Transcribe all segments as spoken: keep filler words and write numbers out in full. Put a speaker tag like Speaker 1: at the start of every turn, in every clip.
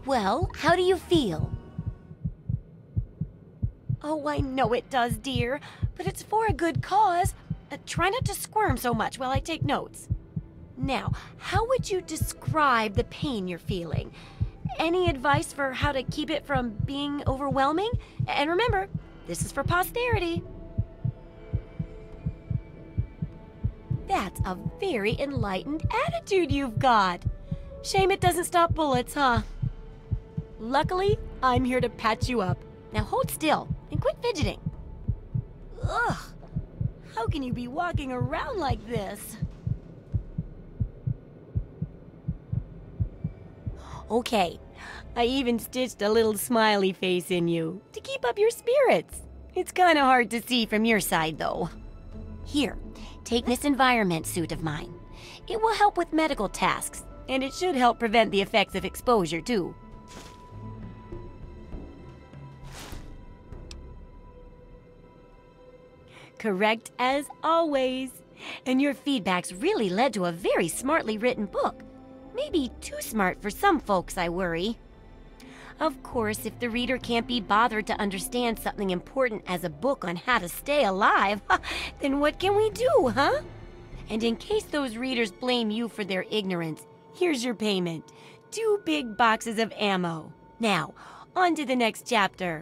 Speaker 1: Well, how do you feel? Oh, I know it does, dear, but it's for a good cause. Uh, try not to squirm so much while I take notes. Now, how would you describe the pain you're feeling? Any advice for how to keep it from being overwhelming? And remember, this is for posterity. That's a very enlightened attitude you've got. Shame it doesn't stop bullets, huh? Luckily, I'm here to patch you up. Now hold still and quit fidgeting. Ugh, how can you be walking around like this? Okay, I even stitched a little smiley face in you to keep up your spirits. It's kind of hard to see from your side, though. Here, take this environment suit of mine. It will help with medical tasks, and it should help prevent the effects of exposure, too. Correct as always. And your feedback's really led to a very smartly written book. Maybe too smart for some folks, I worry. Of course, if the reader can't be bothered to understand something important as a book on how to stay alive, then what can we do, huh? And in case those readers blame you for their ignorance, here's your payment. Two big boxes of ammo. Now, on to the next chapter.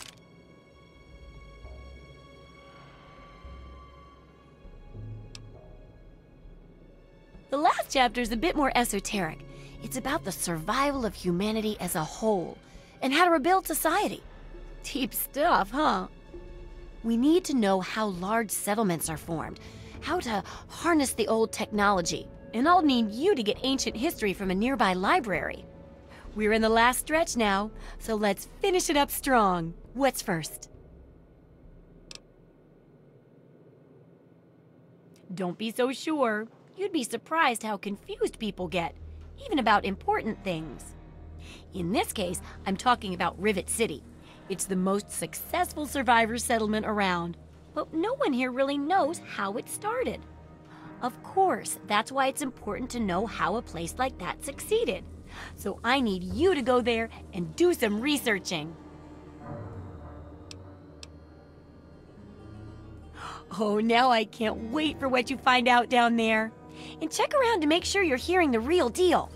Speaker 1: The last chapter is a bit more esoteric. It's about the survival of humanity as a whole, and how to rebuild society. Deep stuff, huh? We need to know how large settlements are formed, how to harness the old technology, and I'll need you to get ancient history from a nearby library. We're in the last stretch now, so let's finish it up strong. What's first? Don't be so sure. You'd be surprised how confused people get, even about important things. In this case, I'm talking about Rivet City. It's the most successful survivor settlement around, but no one here really knows how it started. Of course, that's why it's important to know how a place like that succeeded. So I need you to go there and do some researching. Oh, now I can't wait for what you find out down there. And check around to make sure you're hearing the real deal.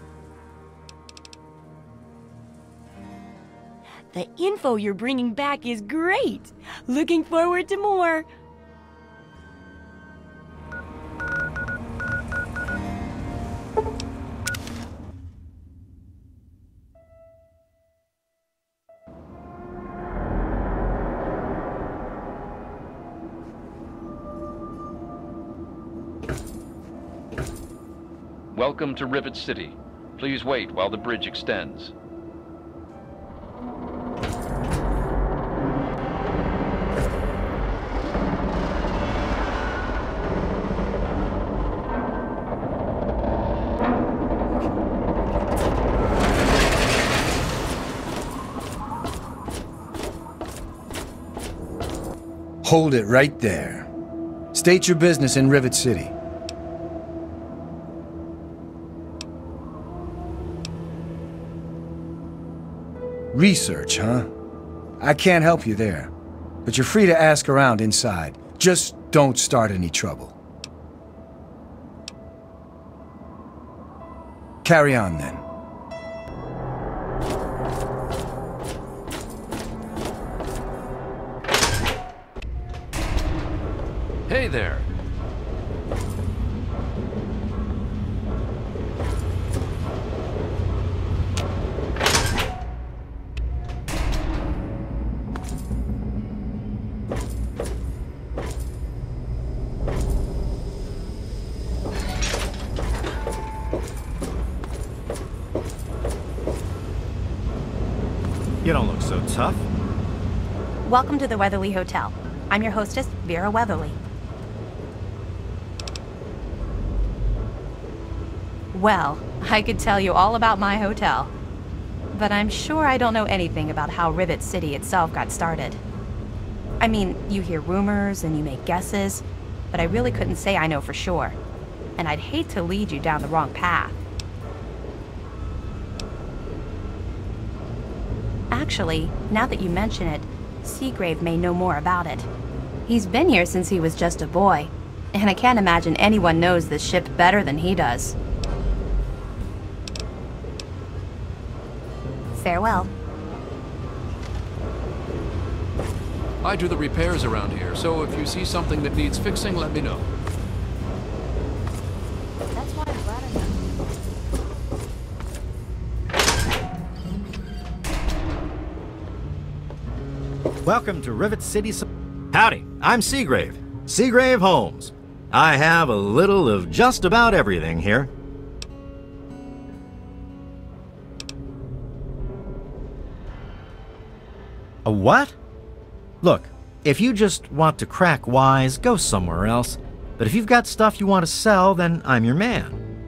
Speaker 1: The info you're bringing back is great. Looking forward to more.
Speaker 2: Welcome to Rivet City. Please wait while the bridge extends.
Speaker 3: Hold it right there. State your business in Rivet City. Research, huh? I can't help you there, but you're free to ask around inside. Just don't start any trouble. Carry on, then.
Speaker 2: Hey there!
Speaker 4: You don't look so tough.
Speaker 5: Welcome to the Weatherly Hotel. I'm your hostess, Vera Weatherly. Well, I could tell you all about my hotel, but I'm sure I don't know anything about how Rivet City itself got started. I mean, you hear rumors and you make guesses, but I really couldn't say I know for sure, and I'd hate to lead you down the wrong path. Actually, now that you mention it, Seagrave may know more about it. He's been here since he was just a boy, and I can't imagine anyone knows this ship better than he does. Farewell.
Speaker 6: I do the repairs around here, so if you see something that needs fixing, let me know.
Speaker 5: That's why I'm glad I know.
Speaker 4: Welcome to Rivet City. Howdy, I'm Seagrave. Seagrave Holmes. I have a little of just about everything here. A what? Look, if you just want to crack wise, go somewhere else. But if you've got stuff you want to sell, then I'm your man.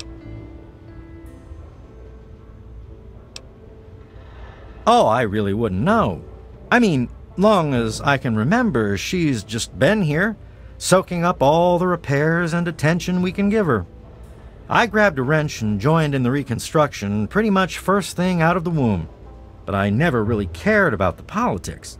Speaker 4: Oh, I really wouldn't know. I mean, long as I can remember, she's just been here, soaking up all the repairs and attention we can give her. I grabbed a wrench and joined in the reconstruction pretty much first thing out of the womb, but I never really cared about the politics.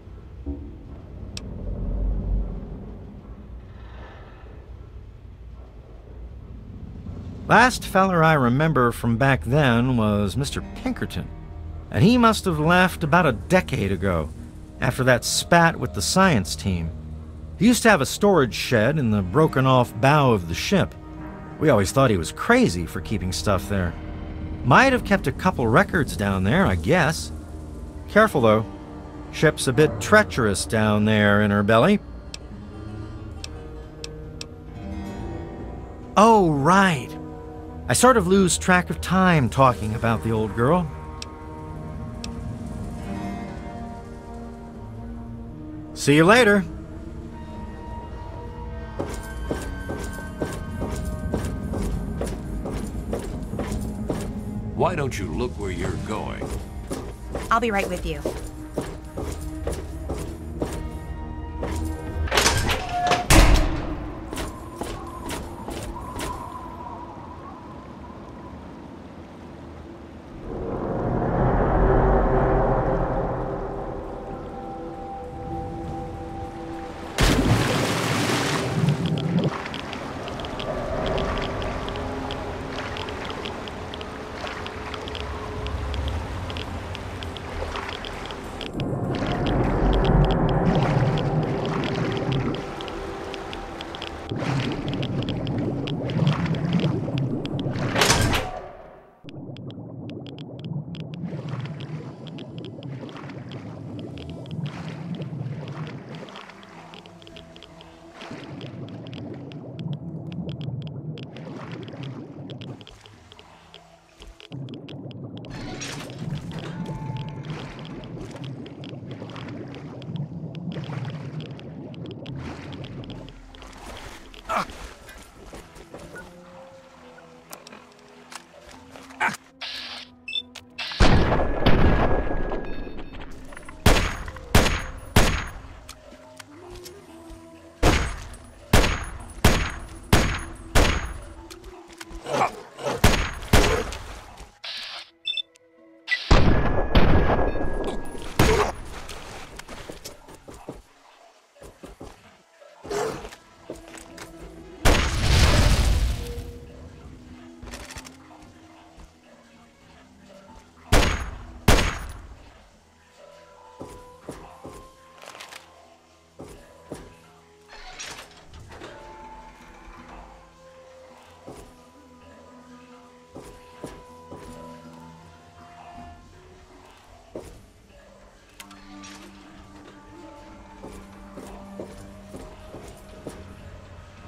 Speaker 4: Last feller I remember from back then was Mister Pinkerton, and he must have left about a decade ago, after that spat with the science team. He used to have a storage shed in the broken-off bow of the ship. We always thought he was crazy for keeping stuff there. Might have kept a couple records down there, I guess. Careful, though. Ship's a bit treacherous down there in her belly. Oh, right. I sort of lose track of time talking about the old girl. See you later.
Speaker 6: Why don't you look where you're going?
Speaker 5: I'll be right with you.